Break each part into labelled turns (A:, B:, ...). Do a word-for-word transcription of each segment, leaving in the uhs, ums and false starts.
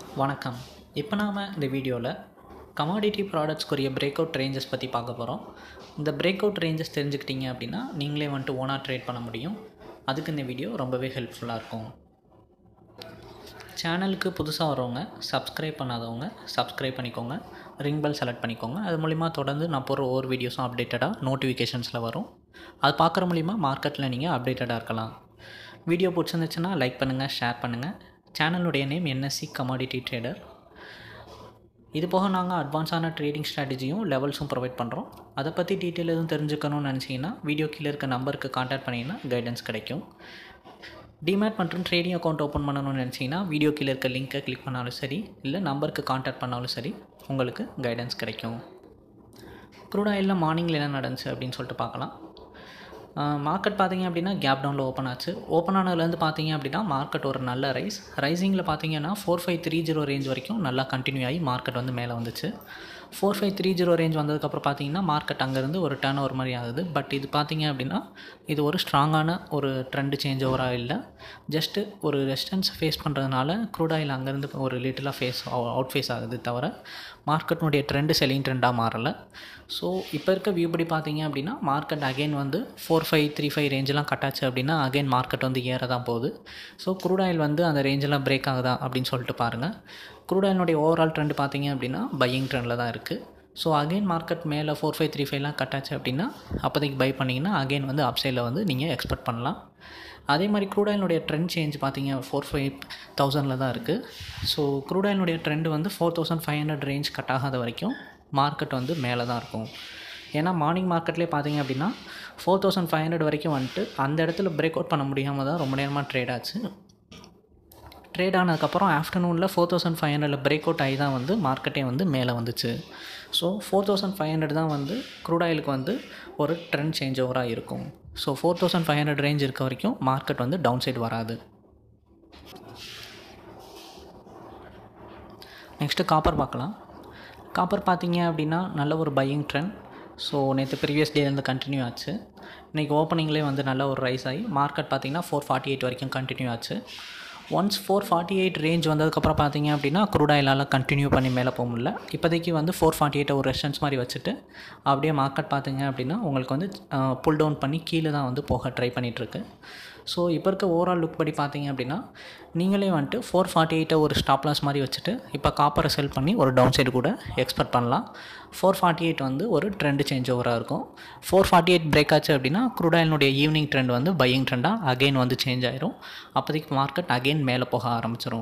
A: வணக்கம். இப்போ நாம இந்த வீடியோவில் கமாடிட்டி ப்ராடக்ட்ஸ்க்குரிய பிரேக் அவுட் ரேஞ்சஸ் பற்றி பார்க்க போகிறோம். இந்த பிரேக் அவுட் ரேஞ்சஸ் தெரிஞ்சுக்கிட்டீங்க அப்படின்னா நீங்களே வந்துட்டு ஓனாக ட்ரேட் பண்ண முடியும். அதுக்கு இந்த வீடியோ ரொம்பவே ஹெல்ப்ஃபுல்லாக இருக்கும். சேனலுக்கு புதுசாக வரவங்க, சப்ஸ்கிரைப் பண்ணாதவங்க சப்ஸ்கிரைப் பண்ணிக்கோங்க, ரிங் பெல் செலக்ட் பண்ணிக்கோங்க. அது மூலிமா தொடர்ந்து நான் போகிற ஒவ்வொரு வீடியோஸும் அப்டேட்டடாக நோட்டிஃபிகேஷன்ஸில் வரும். அது பார்க்குற மூலிமா மார்க்கெட்டில் நீங்கள் அப்டேட்டடாக இருக்கலாம். வீடியோ பிடிச்சிருந்துச்சுன்னா லைக் பண்ணுங்கள், ஷேர் பண்ணுங்கள். சேனலுடைய நேம் என்எஸ்சி கமாடிட்டி ட்ரேடர். இது போக நாங்கள் அட்வான்ஸான ட்ரேடிங் ஸ்ட்ராட்டஜியும் லெவல்ஸும் ப்ரொவைட் பண்ணுறோம். அதை பற்றி டீட்டெயில் எதுவும் தெரிஞ்சுக்கணும்னு நினச்சிங்கன்னா வீடியோ கீழே இருக்க நம்பருக்கு கான்டாக்ட் பண்ணிங்கன்னா கைடன்ஸ் கிடைக்கும். டிமேட் மற்றும் ட்ரேடிங் அக்கௌண்ட் ஓப்பன் பண்ணணும்னு நினச்சிங்கன்னா வீடியோ கீழே இருக்க லிங்க்கை கிளிக் பண்ணாலும் சரி, இல்லை நம்பருக்கு கான்டாக்ட் பண்ணாலும் சரி, உங்களுக்கு கைடன்ஸ் கிடைக்கும். க்ரூட் ஆயிலில் மார்னிங்கில் என்ன நடந்துச்சு அப்படின்னு சொல்லிட்டு பார்க்கலாம். மார்க்கெட் பார்த்திங்க அப்படின்னா கேப் டவுனில் ஓப்பன் ஆச்சு. ஓப்பன் ஆனதுலேருந்து பார்த்திங்க அப்படின்னா மார்க்கெட் ஒரு நல்ல ரைஸ். ரைசிங்கில் பார்த்திங்கன்னா four five three zero range வரைக்கும் நல்லா கண்டினியூ ஆகி மார்க்கெட் வந்து மேலே வந்துச்சு. Four five three zero range வந்ததுக்கப்புறம் பார்த்திங்கன்னா மார்க்கெட் அங்கேருந்து ஒரு டர்ன் ஓவர் மாதிரி ஆகுது. பட் இது பார்த்திங்க அப்படின்னா இது ஒரு ஸ்ட்ராங்கான ஒரு ட்ரெண்டு சேஞ்ச் ஓவராக இல்லை. ஜஸ்ட்டு ஒரு ரெசிஸ்டன்ஸ் ஃபேஸ் பண்ணுறதுனால க்ரூட் ஆயில் அங்கேருந்து ஒரு லிட்டிலாக ஃபேஸ் அவுட் ஃபேஸ் ஆகுது தவிர மார்க்கெட்னுடைய ட்ரெண்டு செல்லிங் ட்ரெண்டாக மாறலை. ஸோ இப்போ இருக்க வியூ படி பார்த்திங்க அப்படின்னா மார்க்கெட் அகெயின் வந்து ஃபோர் ஃபைவ் த்ரீ ஃபைவ் ரேஞ்செலாம் கட்டாச்சு அப்படின்னா அகெயின் மார்க்கெட் வந்து ஏற தான் போகுது. ஸோ க்ரூட் ஆயில் வந்து அந்த ரேஞ்செல்லாம் பிரேக் ஆகுதா அப்படின்னு சொல்லிட்டு பாருங்கள். க்ரூட் ஆயிலுடைய ஓவரால் ட்ரெண்ட் பார்த்திங்க அப்படின்னா பையிங் ட்ரெண்டில் தான் இருக்குது. ஸோ அகெயின் மார்க்கெட் மேலே ஃபோர் ஃபைவ் த்ரீ ஃபைவ்லாம் கட்டாச்சு அப்படின்னா அப்போதைக்கு பை பண்ணிங்கன்னா அகெயின் வந்து அப்சைடில் வந்து நீங்கள் எக்ஸ்பெக்ட் பண்ணலாம். அதே மாதிரி க்ரூட் ஆயிலுடைய ட்ரெண்ட் சேஞ்ச் பார்த்திங்க ஃபோர் ஃபைவ் தௌசண்டில் தான் இருக்குது. ஸோ க்ரூட் ஆயிலுடைய ட்ரெண்டு வந்து four thousand five hundred range cut ஆகாத வரைக்கும் மார்க்கெட் வந்து மேலே தான் இருக்கும். ஏன்னா மார்னிங் மார்க்கெட்லேயே பார்த்திங்க அப்படின்னா ஃபோர் தௌசண்ட் ஃபைவ் ஹண்ட்ரட் வரைக்கும் வந்துட்டு அந்த இடத்துல பிரேக் அவுட் பண்ண முடியாமல் தான் ரொம்ப நேரமாக ட்ரேட் ஆச்சு. ட்ரேட் ஆனதுக்கப்புறம் ஆஃப்டர்நூனில் ஃபோர் தௌசண்ட் ஃபைவ் ஹண்ட்ரடில் பிரேக் அவுட் ஆகி தான் வந்து மார்க்கெட்டே வந்து மேலே வந்துச்சு. So four thousand five hundred தான் வந்து க்ரூட் ஆயிலுக்கு வந்து ஒரு ட்ரெண்ட் சேஞ்ச் ஓவராக இருக்கும். So four thousand five hundred range இருக்க வரைக்கும் மார்க்கெட் வந்து டவுன் சைடு வராது. நெக்ஸ்ட்டு காப்பர் பார்க்கலாம். காப்பர் பார்த்திங்க அப்படின்னா நல்ல ஒரு பையிங் ட்ரெண்ட். ஸோ நேற்று ப்ரீவியஸ் டேலேருந்து கண்டினியூ ஆச்சு. இன்றைக்கி ஓப்பனிங்லேயே வந்து நல்ல ஒரு ரைஸ் ஆகி மார்க்கெட் பார்த்திங்கன்னா ஃபோர் ஃபார்ட்டி எயிட் வரைக்கும் கண்டினியூ ஆச்சு. Once four forty eight range வந்ததுக்கப்புறம் பார்த்திங்க அப்படின்னா க்ரூட் ஆயிலால் கண்டினியூ பண்ணி மேலே போக முடியல. இப்போதைக்கு வந்து ஃபோர் ஃபார்ட்டி எயிட்டை ஒரு ரெசிஸ்டன்ஸ் மாதிரி வச்சுட்டு அப்படியே மார்க்கெட் பார்த்திங்க அப்படின்னா உங்களுக்கு வந்து புல் டவுன் பண்ணி கீழே தான் வந்து போக ட்ரை பண்ணிகிட்ருக்கு. ஸோ இப்போ இருக்க ஓவரால் லுக் படி பார்த்திங்க அப்படின்னா நீங்களே வந்துட்டு ஃபோர் ஃபார்ட்டி எயிட்டை ஒரு ஸ்டாப் லாஸ் மாதிரி வச்சுட்டு இப்போ காப்பரை செல் பண்ணி ஒரு டவுன் சைடு கூட எக்ஸ்பெக்ட் பண்ணலாம். ஃபோர் ஃபார்ட்டி எயிட் வந்து ஒரு ட்ரெண்டு சேஞ்ச் ஓவராக இருக்கும். ஃபோர் ஃபார்ட்டி எயிட் பிரேக் ஆச்சு அப்படின்னா க்ரூட் ஆயிலுடைய ஈவினிங் ட்ரெண்ட் வந்து பையிங் ட்ரெண்டாக அகெயின் வந்து சேஞ்ச் ஆயிரும். அப்போதைக்கு மார்க்கெட் அகெயின் மேலே போக ஆரம்பிச்சிடும்.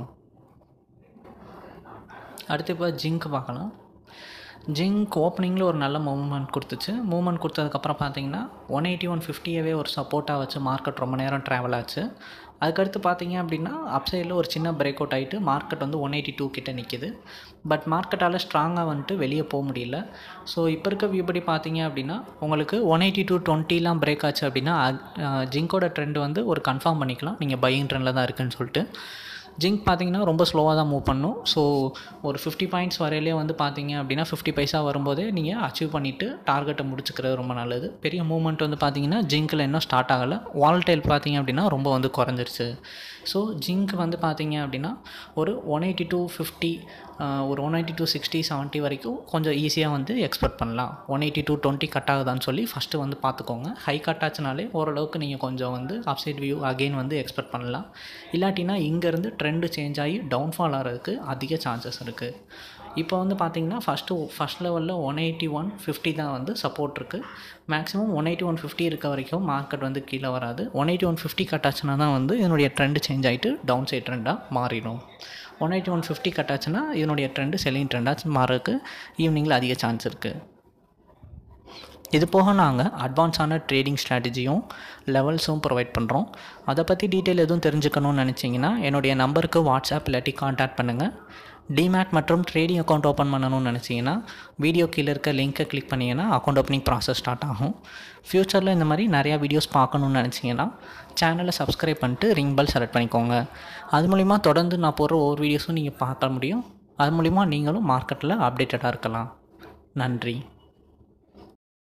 A: அடுத்து இப்போ ஜிங்க் பார்க்கலாம். ஜிங்க் ஓப்பனிங்கில் ஒரு நல்ல மூவ்மெண்ட் கொடுத்துச்சு. மூவ்மெண்ட் கொடுத்ததுக்கப்புறம் பார்த்திங்கன்னா ஒன் எயிட்டி ஒன் ஃபிஃப்டியவே ஒரு சப்போர்ட்டாக வச்சு மார்க்கெட் ரொம்ப நேரம் ட்ராவல் ஆச்சு. அதுக்கடுத்து பார்த்திங்க அப்படின்னா அப்சைடில் ஒரு சின்ன பிரேக் அவுட் ஆகிட்டு மார்க்கெட் வந்து ஒன் எயிட்டி டூ கிட்டே நிற்கிது. பட் மார்க்கெட்டால் ஸ்ட்ராங்காக வந்துட்டு வெளியே போக முடியல. ஸோ இப்போ இருக்க வியூ படி பார்த்திங்க அப்படின்னா உங்களுக்கு ஒன் எயிட்டி டூ டுவெண்ட்டிலாம் பிரேக் ஆச்சு அப்படின்னா ஜிங்கோட ட்ரெண்ட் வந்து ஒரு கன்ஃபார்ம் பண்ணிக்கலாம் நீங்கள் பையிங் ட்ரெண்டில் தான் இருக்குதுன்னு சொல்லிட்டு. ஜிங்க் பார்த்திங்கன்னா ரொம்ப ஸ்லோவாக தான் மூவ் பண்ணும். ஸோ ஒரு ஃபிஃப்டி பாயிண்ட்ஸ் வரையிலே வந்து பார்த்திங்க அப்படின்னா ஃபிஃப்டி பைசா வரும்போதே நீங்கள் அச்சீவ் பண்ணிவிட்டு டார்கெட்டை முடிச்சுக்கிறது ரொம்ப நல்லது. பெரிய மூவ்மெண்ட் வந்து பார்த்திங்கன்னா ஜிங்க்கில் இன்னும் ஸ்டார்ட் ஆகலை. வால்டைல் பார்த்திங்க அப்படின்னா ரொம்ப வந்து குறைஞ்சிருச்சு. ஸோ ஜிங்க் வந்து பார்த்திங்க அப்படின்னா ஒரு ஒன் எயிட்டி டூ ஃபிஃப்டி ஒரு one eighty two sixty seventy வரைக்கும் கொஞ்சம் ஈஸியாக வந்து எக்ஸ்பெக்ட் பண்ணலாம். One eighty two twenty cut ஆகுதான்னு சொல்லி ஃபஸ்ட்டு வந்து பார்த்துக்கோங்க. ஹை கட் ஆச்சுனாலே ஓரளவுக்கு நீங்கள் கொஞ்சம் வந்து அப்சைட் வியூ அகெயின் வந்து எக்ஸ்பெக்ட் பண்ணலாம். இல்லாட்டினா இங்கேருந்து ட்ரெண்டு சேஞ்ச் ஆகி டவுன்ஃபால் ஆகிறதுக்கு அதிக சான்சஸ் இருக்குது. இப்போ வந்து பார்த்திங்கன்னா ஃபஸ்ட்டு ஃபஸ்ட் லெவலில் ஒன் எயிட்டி ஒன் ஃபிஃப்டி தான் வந்து சப்போர்ட் இருக்குது. Maximum one eighty one fifty இருக்க வரைக்கும் மார்க்கெட் வந்து கீழே வராது. One eighty one fifty cut ஆச்சுன்னா தான் வந்து இதனுடைய ட்ரெண்டு சேஞ்ச் ஆகிட்டு டவுன் சைட் ட்ரெண்டாக மாறிடும். One eighty one fifty cut ஆச்சுன்னா இதனுடைய ட்ரெண்டு செல்லிங் ட்ரெண்டாக மாறதுக்கு ஈவினிங்கில் அதிக சான்ஸ் இருக்குது. இது போக நாங்கள் அட்வான்ஸான ட்ரேடிங் ஸ்ட்ராட்டஜியும் லெவல்ஸும் ப்ரொவைட் பண்ணுறோம். அதை பற்றி டீட்டெயில் எதுவும் தெரிஞ்சுக்கணும்னு நினச்சிங்கன்னா என்னுடைய நம்பருக்கு வாட்ஸ்அப் இல்லாட்டி கான்டாக்ட் பண்ணுங்கள். டிமேட் மற்றும் ட்ரேடிங் அக்கௌண்ட் ஓப்பன் பண்ணணும்னு நினச்சிங்கன்னா வீடியோ கீழே இருக்க லிங்க்கை கிளிக் பண்ணிங்கன்னா அக்கௌண்ட் ஓப்பனிங் ப்ராசஸ் ஸ்டார்ட் ஆகும். ஃப்யூச்சரில் இந்த மாதிரி நிறையா வீடியோஸ் பார்க்கணுன்னு நினச்சிங்கன்னா சேனலை சப்ஸ்கிரைப் பண்ணிட்டு ரிங் பெல் செலக்ட் பண்ணிக்கோங்க. அது மூலிமா தொடர்ந்து நான் போடுற ஒவ்வொரு வீடியோஸும் நீங்கள் பார்க்க முடியும். அது மூலிமா நீங்களும் மார்க்கெட்டில் அப்டேட்டடாக இருக்கலாம். நன்றி.